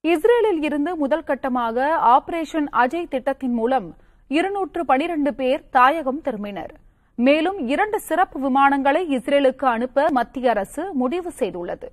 இஸ்ரேலில் இருந்து முதல் கட்டமாக ஆபரேஷன் அஜய் திட்டத்தின் மூலம் 212 பேர் தாயகம் திரும்பினர். மேலும் 2 சிறப்பு விமானங்களை இஸ்ரேலுக்கு அனுப்ப மத்திய அரசு முடிவு செய்துள்ளது.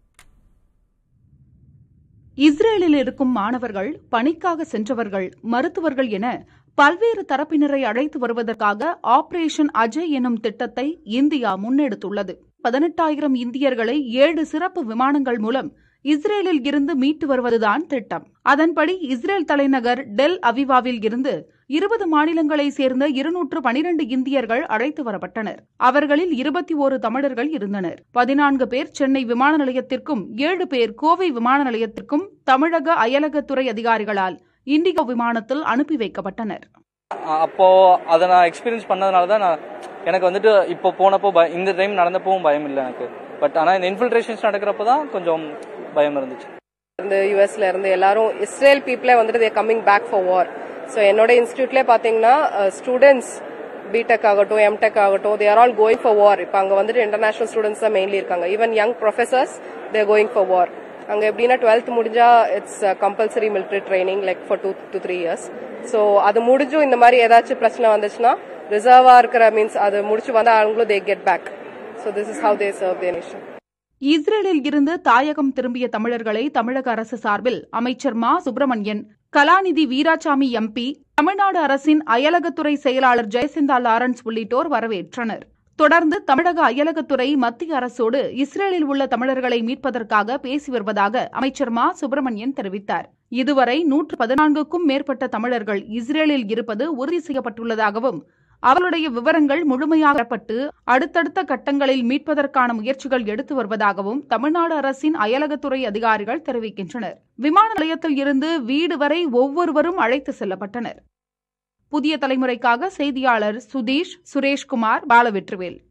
இஸ்ரேலில் இருக்கும் மாணவர்கள், பணிக்காக சென்றவர்கள், மருத்துவர்கள் என பல்வேறு தரப்பினரை அழைத்து வருவதற்காக ஆபரேஷன் அஜய் எனும் திட்டத்தை இந்தியா முன்னெடுத்துள்ளது. 18,000 இந்தியர்களை 7 சிறப்பு விமானங்கள் மூலம் இஸ்ரேலில் இருந்து மீட்டு வருவதுதான் திட்டம். அதன்படி இஸ்ரேல் தலைநகர் டெல் அவிவாவில் இருந்து 20 மாநிலங்களைச் சேர்ந்த 212 இந்தியர்கள் அழைத்து வரப்பட்டனர். அவர்களில் 21 தமிழர்கள் இருந்தனர். 14 பேர் சென்னை விமான நிலையத்திற்கும் 7 பேர் கோவை விமான நிலையத்திற்கும் தமிழக அயலகத்துறை அதிகாரிகளால் இண்டிகோ விமானத்தில் அனுப்பி வைக்கப்பட்டனர். அப்போ அதை நான் எக்ஸ்பீரியன்ஸ் பண்ணதுனால தான் எனக்கு இப்போ போனப்போ இந்த டைம் நடந்தப்பவும் பயம் இல்லை எனக்கு. பட் ஆனால் இந்த இன்ஃபில்ட்ரேஷன்ஸ் நடக்கிறப்போ தான் கொஞ்சம் பயம் இருந்துச்சு. இந்த யூஎஸ்ல இருந்து எல்லாரும் இஸ்ரேல் பீப்புளே they coming back for war. So என்னோட இன்ஸ்டியூட்லேயே பார்த்தீங்கன்னா ஸ்டூடெண்ட்ஸ் பிடெக் ஆகட்டும், எம்டெக் ஆகட்டும், they are all going for war. இப்போ அங்கே இன்டர்நேஷனல் ஸ்டூடெண்ட்ஸ் தான் மெயின்லி இருக்காங்க. Even young professors they going for war. அங்கே எப்படின்னா 12th முடிஞ்சா it's compulsory military training like for 2 to 3 years. So அது முடிஞ்சும் இந்த மாதிரி ஏதாச்சும் பிரச்சனை வந்துச்சுன்னா ரிசர்வா இருக்கிற மீன்ஸ் அது முடிச்சு வந்தா அவங்களும் they get back. So this is how they serve the nation. இஸ்ரேலில் இருந்து தாயகம் திரும்பிய தமிழர்களை தமிழக அரசு சார்பில் அமைச்சர் மா. சுப்பிரமணியன், கலாநிதி வீராசாமி எம்பி, தமிழ்நாடு அரசின் அயலகத்துறை செயலாளர் ஜெயசிந்தா லாரன்ஸ் உள்ளிட்டோர் வரவேற்றனர். தொடர்ந்து தமிழக அயலகத்துறை மத்திய அரசோடு இஸ்ரேலில் உள்ள தமிழர்களை மீட்பதற்காக பேசி வருவதாக அமைச்சர் மா. சுப்பிரமணியன் தெரிவித்தார். இதுவரை 114க்கும் மேற்பட்ட தமிழர்கள் இஸ்ரேலில் இருப்பது உறுதி செய்யப்பட்டுள்ளதாகவும் அவர்களுடைய விவரங்கள் முழுமையாக பெறப்பட்டு அடுத்தடுத்த கட்டங்களில் மீட்பதற்கான முயற்சிகள் எடுத்து வருவதாகவும் தமிழ்நாடு அரசின் அயலகத்துறை அதிகாரிகள் தெரிவிக்கின்றனர். விமான நிலையத்தில் இருந்து வீடு வரை ஒவ்வொருவரும் அழைத்து செல்லப்பட்டனர். புதிய தலைமுறைக்காக செய்தியாளர் சுதீஷ், சுரேஷ்குமார், பாலவெற்றிவேல்.